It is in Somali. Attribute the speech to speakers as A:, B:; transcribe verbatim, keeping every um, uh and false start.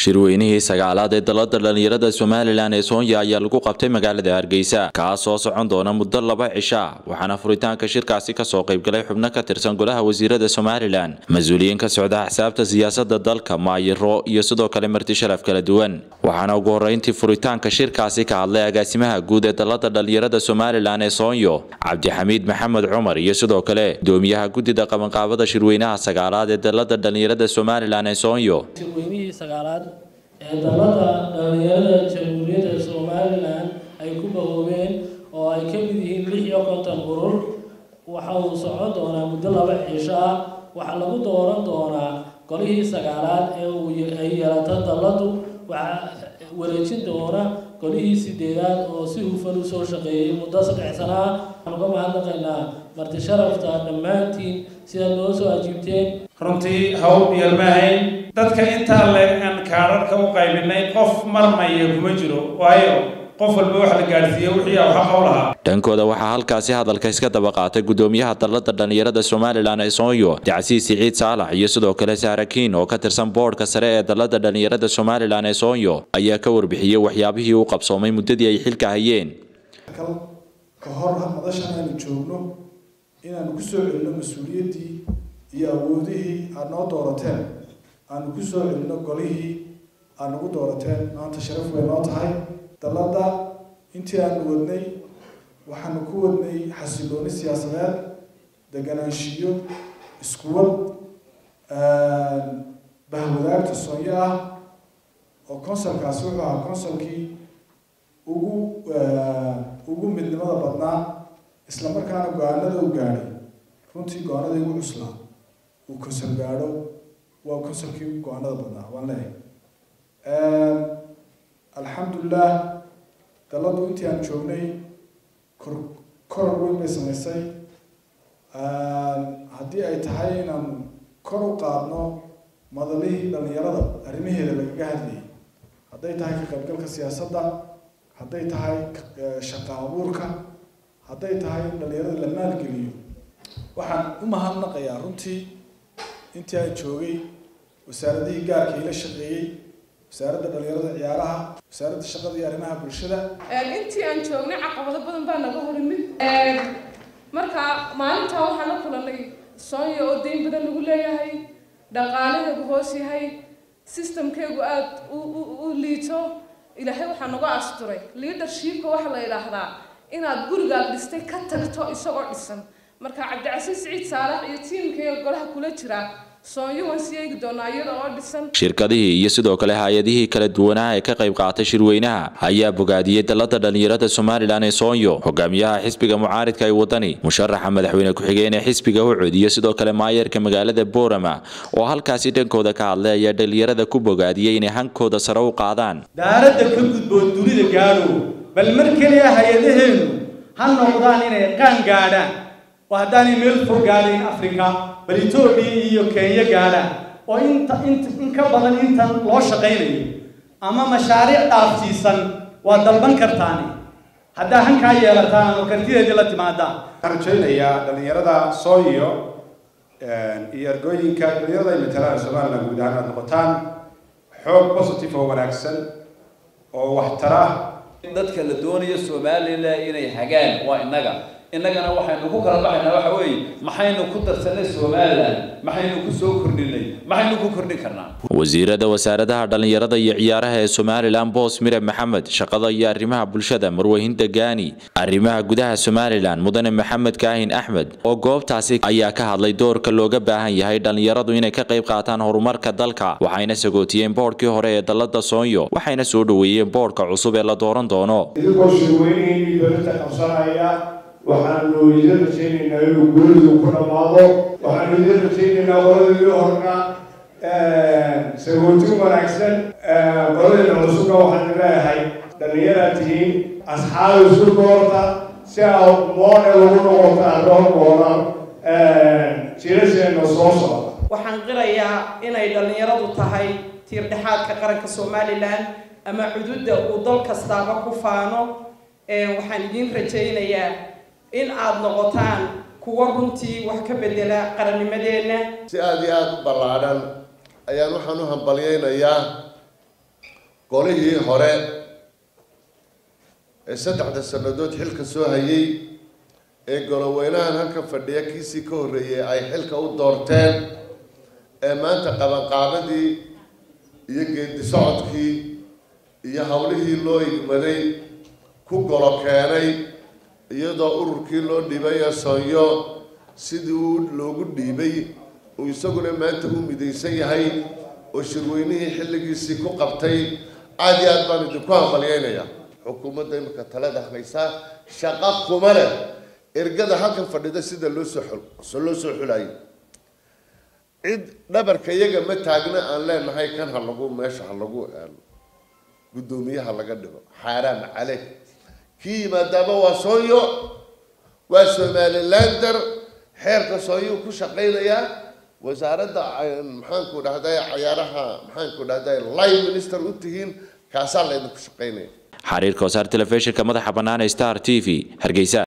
A: shirweynihii sagaalaad ee dalada dhalinyarada Somaliland ee Soonya ayaa lagu qabtay magaalada Hargeysa kaas oo socon doona muddo laba cisho waxaana furitaanka shirkaasi ka soo qayb galay xubno ka tirsan golaha wasiirada Somaliland mas'uuliyiin ka socda xisaabta siyaasadda dalka maayiro iyo sidoo kale marti sharaf kala duwan waxaana ugu horeyntii furitaanka shirkaasi ka hadlay agaasimaha guud ee dalada dhalinyarada Somaliland ee Soonyo Cabdixamiid Maxamed Cumar iyo sidoo kale doomiyaha gudida qabanqaabada shirweynaha sagaalaad ee dalada dhalinyarada Somaliland ee Soonyo
B: shirweynihii sagaalaad ee dalada dhalinyarada jamhuuriyadda Somaliland ay ku bahoobeen oo ay ka mid yihiin lix iyo konton urur waxa uu socon doonaa muddo laba cisho ah waxa lagu dooran doonaa golihii sagaalaad ee uu yeelata daladu waxa wareejin doona golihii sideedaad oo si hufan u soo shaqeeyay muddo saddex sano ah waxaan uga mahadnaqaynaa marti sharafta dhammaantiin sida noo soo ajiibteen
C: runtii hawl yalmahayn dadka inta leegan kaararka u qaybinay qof marmaya kuma jiro waayo qof walba wax la gaarsiiyo wixii uu xaq u lahaa
A: dhankooda waxa halkaasi hadalka iska daba qaatay gudoomiyaha dalada dhalinyarada Somaliland ee Soonyo Dacsi Siciid Saalax iyo sidoo kale Saarakiin oo ka tirsan boardka sare ee dalada dhalinyarada Somaliland ee Soonyo ayaa ka warbixiyay waxyaabihii uu qabsoomay muddadii ay xilka hayeen
D: ka hor madashan aynu joogno inaan ku soo celino mas'uuliyadii iyo awoodihii aad noo doorateen aan ku soo celino golihii aan ugu doorateen maanta sharaf weyn noo tahay dalada intii aan wadnay waxaan ku wadnay xasilooni siyaasadeed deganaanshiyo isku wad bahwadaagta Soonyo ah oo konsolkaasi wuxuu ahaa konsolkii ugu ugu midnimada badnaa isla markaana go'aanada u gaadhay runtii go'aanada ugu cuslaa uu konsol gaadho waa konsolkii go'aanada badnaa waan leeyahay alxamdulillah daladu intii aan joognay kor weyn bay samaysay haddii ay tahay inaan kor u qaadno madalihii dhalinyarada arrimaheeda lagaga hadlayay hadday tahay ka qaybgalka siyaasadda hadday tahay shaqo abuurka hadday tahay in dhalinyarada la maalgeliyo waxaan u mahadnaqayaa runtii intii aan joogay wasaaradihii gaarka ila shaqeeyey wasaaradda dhalinyarada ciyaaraha wasaaradda shaqada iyo arrimaha bulshada
E: intii aan joognay caqabado badan baa naga horimid marka maalinta waxaan la kulanay Soonyo oo deyn badan lagu leeyahay dhaqaalaheedu hoos yahay systemkeegu aad u liito ilaahay waxa nagu asturay leadershipka waxa la yiraahdaa inaad guriga dhistay ka tagto isagoo dhisan marka Cabdicasi Siciid Saalax iyo tiimkeega golaha kula jira Soonyo waan siiyay doonaa iyada oo dhisan
A: shirkadihii iyo sidoo kale hay'adihii kala duwanaa ee ka qayb qaatay shirweynaha ayaa bogaadiyay dalada dhalinyarada Somaliland ee Soonyo hogaamiyaha xisbiga mucaaradka ee wadani musharaxa madaxweyne ku-xigeen ee xisbiga u codiyay sidoo kale maayarka magaalada Boorama oo halkaasi dhankooda ka hadlay ayaa dhalinyarada ku bogaadiyay inay hankooda sare u qaadaan
F: daaradda ka gudbo dunida gaaro bal mar kaliya hay'adaheenu han noqdaan inay qaan gaadhaan وهداني ميل فوقالين أفريقيا بريتوبي iyo Kenya gaara oo inta in ka badan intan loo shaqeynay ama mashaariic dhaafsiisan waa dalban kartaani hadaa hanka yeelataan oo kartideeda la timaada
G: arjeynaya dhalinyarada Soonyo iyo argooyinka dhalinyarada ay matalaan Soomaaliland guud ahaan noqotaan xoog positive oo wanaagsan oo wax tara
H: dadka la doonayo Soomaaliland inay hagaan waa inaga innagana waxaynu ku kala baxaynaa waxa weeye maxaynu ku darsanay Soomaaliland maxaynu ku soo kordhinay maxaynu ku kordhin karnaa
A: wasiirada wasaaradaha dhalinyarada iyo ciyaaraha ee Somaliland Boos Mire Maxamed shaqada iyo arrimaha bulshada Marwahinda Gaani arrimaha gudaha Somaliland Mudane Maxamed Kaahin Axmed oo goobtaasi ayaa ka hadlay doorka looga baahan yahay dhalinyaradu inay ka qayb qaataan horumarka dalka waxayna sagootiyeen boardkii hore ee dalada Soonyo waxayna soo dhaweeyeen boardka cusub ee la dooran doono
I: idinko shirweynihii dowladda qabsanaya waxaanu idin rajaynaynaa inuu guulidu ku dhammaado waxaanu idin rajaynaynaa qoladii horna sagootin wanaagsan qoladii cusubna waxaan leeyahay dhalinyara tihiin asxaab isku doorta si aad moodel ugu noqoto arroon moodan jiilasheena soo socda
J: waxaan qirayaa inay dhalinyaradu tahay tiir dhexaadka qaranka Somaliland ama xuduudda uu dal kastaaba ku faano waxaan idin rajaynayaa in aad noqotaan kuwa runtii wax ka bedela qarannimadeena
K: si aad iyo aad u ballaaran ayaan waxaan u hambaliyaynayaa golihii hore ee saddexda sannadood xilka soo hayay ee goloweynahan halkan fadhiya kiisii ka horreeyay ay xilka u doorteen ee maanta qabanqaabadii iyo geedi socodkii iyo hawlihii loo igmaday ku golo keenay iyadoo ururkii loo dhiibay ee soonyo sidii uu loogu dhiibay uu isaguna maanta u midaysan yahay oo shirweynihii xilligiisii ku qabtay aad iyo aad baan idinku hambalyaynayaa xukuumadda imika talada haysaa shaqa kuma leh ergada halkan fadhida sida loo soo xul loo soo xulayo cid dhabarka iyaga ma taagna aan leenahay kan ha lagu meesha ha lagu guddoomiyaha laga dhigo xaaraan caleh kii yimaadaaba waa soonyo waa somalilander xeerka soonyo ku shaqaynayaa wasaaradda maxaanku dhahday cayaaraha maxaanku dhahday line minister u tihiin kaasaa laydinku shaqaynaya
A: xariirka wasaar telefishinka madaxa bannaan ee Star T V Hargeysa.